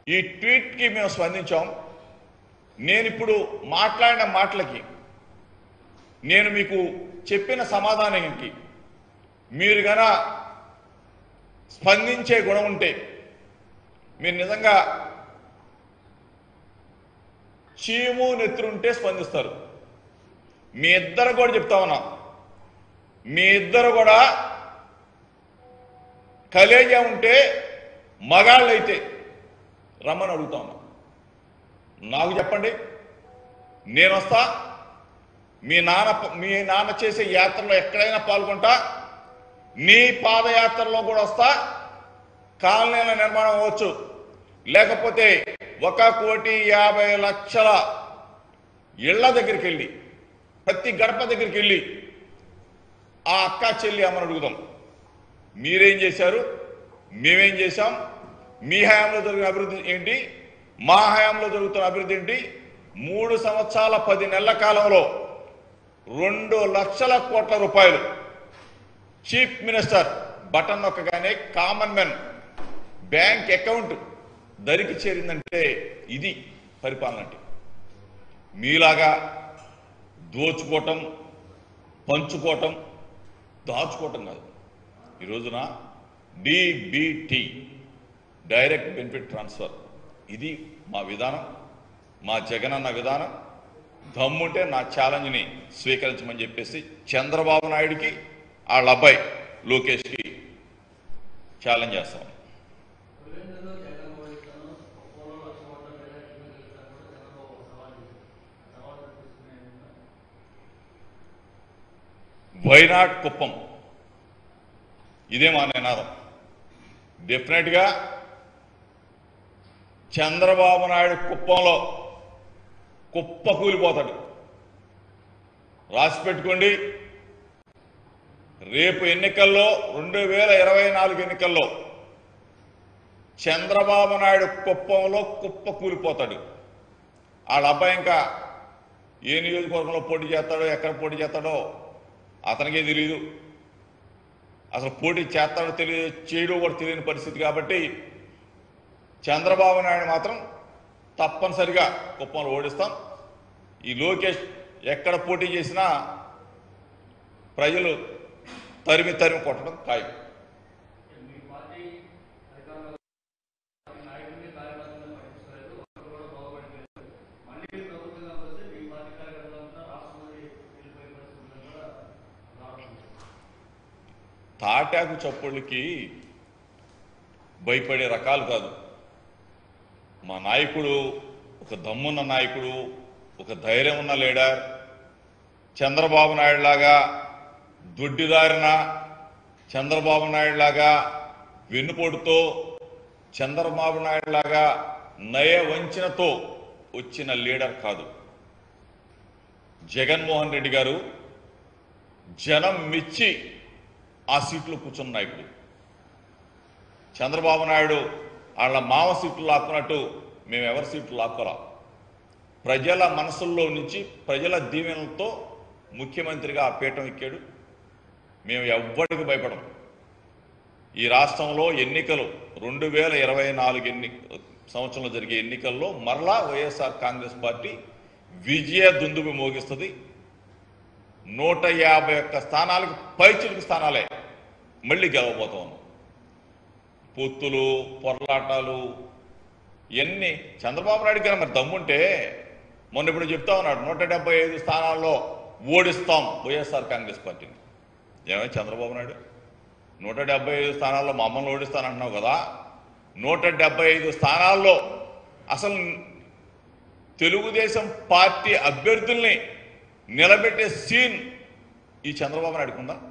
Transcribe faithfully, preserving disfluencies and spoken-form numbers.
ఈ ట్వీట్కి మేము స్పందించాం. నేను ఇప్పుడు మాట్లాడిన మాటలకి, నేను మీకు చెప్పిన సమాధానానికి మీరు గన స్పందించే గుణం ఉంటే, మీరు నిజంగా చీము నెత్తురుంటే స్పందిస్తారు. మీ ఇద్దరు కూడా చెప్తా ఉన్నాం, మీ ఇద్దరు కూడా కలేజా ఉంటే మగాళ్ళు అయితే రమ్మని అడుగుతా ఉన్నా. నాకు చెప్పండి, నేను వస్తా. మీ నాన్న మీ నాన్న చేసే యాత్రలో ఎక్కడైనా పాల్గొంటా. నీ పాదయాత్రలో కూడా వస్తా. కాలనీల నిర్మాణం అవ్వచ్చు, లేకపోతే ఒక కోటి యాభై లక్షల ఇళ్ల దగ్గరికి వెళ్ళి, ప్రతి గడప దగ్గరికి వెళ్ళి ఆ అక్క చెల్లి అమ్మని అడుగుదాం, మీరేం చేశారు, మేమేం చేశాం, మీ హయాంలో జరిగిన అభివృద్ధి ఏంటి, మా హయాంలో జరుగుతున్న అభివృద్ధి ఏంటి. మూడు సంవత్సరాల పది నెలల కాలంలో రెండు లక్షల కోట్ల రూపాయలు చీఫ్ మినిస్టర్ బటన్ నొక్కగానే కామన్ మెన్ బ్యాంక్ అకౌంట్ దరికి చేరిందంటే ఇది పరిపాలన అంటే. మీలాగా దోచుకోవటం, పంచుకోవటం, దాచుకోవటం కాదు. ఈ రోజున డిబిటి, డైరెక్ట్ బెనిఫిట్ ట్రాన్స్ఫర్, ఇది మా విధానం, మా జగనన్న విధానం. దమ్ముంటే నా ఛాలెంజ్ని స్వీకరించమని చెప్పేసి చంద్రబాబు నాయుడికి, వాళ్ళ అబ్బాయి లోకేష్కి ఛాలెంజ్ చేస్తాం. వైనాడ్ కుప్పం, ఇదే మా నినాదం. డెఫినెట్గా చంద్రబాబు నాయుడు కుప్పంలో కుప్ప కూలిపోతాడు. రాసి పెట్టుకోండి. రేపు ఎన్నికల్లో, రెండు వేల ఇరవై నాలుగు ఎన్నికల్లో చంద్రబాబు నాయుడు కుప్పంలో కుప్ప కూలిపోతాడు. వాళ్ళ అబ్బాయి ఇంకా ఏ నియోజకవర్గంలో పోటీ చేస్తాడో, ఎక్కడ పోటీ చేస్తాడో అతనికే తెలియదు. అసలు పోటీ చేస్తాడో తెలియదు, చేయడో కూడా తెలియని పరిస్థితి. కాబట్టి చంద్రబాబు నాయుడు మాత్రం తప్పనిసరిగా కుప్పంలో ఓడిస్తాం. ఈ లోకేష్ ఎక్కడ పోటీ చేసినా ప్రజలు తరిమి తరిమి కొట్టడం ఖాయం. తాటాకు చప్పుళ్ళకి భయపడే రకాలు కాదు. మా నాయకుడు ఒక దమ్మున్న నాయకుడు, ఒక ధైర్యం ఉన్న లీడర్. చంద్రబాబు నాయుడు లాగా దొడ్డిదారిన, చంద్రబాబు నాయుడు లాగా వెన్నుపోటుతో, చంద్రబాబు నాయుడు లాగా నయ వంచనతో వచ్చిన లీడర్ కాదు. జగన్మోహన్ రెడ్డి గారు జనం మెచ్చి ఆ సీట్లో కూర్చున్న నాయకుడు. చంద్రబాబు నాయుడు వాళ్ళ మామ సీట్లు లాక్కున్నట్టు మేము ఎవరి సీట్లు లాక్కోరా. ప్రజల మనసుల్లో నుంచి, ప్రజల దీవెనలతో ముఖ్యమంత్రిగా ఆ పీఠం ఎక్కాడు. మేము ఎవ్వడికి భయపడం. ఈ రాష్ట్రంలో ఎన్నికలు రెండు వేల ఇరవై నాలుగు ఎన్ని సంవత్సరంలో జరిగే ఎన్నికల్లో మరలా వైఎస్ఆర్ కాంగ్రెస్ పార్టీ విజయ దుందుబి మోగిస్తుంది. నూట యాభై ఒక్క స్థానాలకు పైచిలుకు స్థానాలే మళ్ళీ గెలవబోతా ఉన్నాం. పొత్తులు, పొరలాటాలు ఇవన్నీ చంద్రబాబు నాయుడు గారు మరి దమ్ముంటే మొన్న ఇప్పుడు చెప్తా ఉన్నాడు, నూట డెబ్బై ఐదు స్థానాల్లో ఓడిస్తాం వైఎస్ఆర్ కాంగ్రెస్ పార్టీని. ఏమైనా చంద్రబాబు నాయుడు నూట డెబ్బై ఐదు స్థానాల్లో మమ్మల్ని ఓడిస్తానంటున్నావు కదా. నూట డెబ్బై ఐదు స్థానాల్లో అసలు తెలుగుదేశం పార్టీ అభ్యర్థుల్ని నిలబెట్టే సీన్ ఈ చంద్రబాబు నాయుడుకుందా?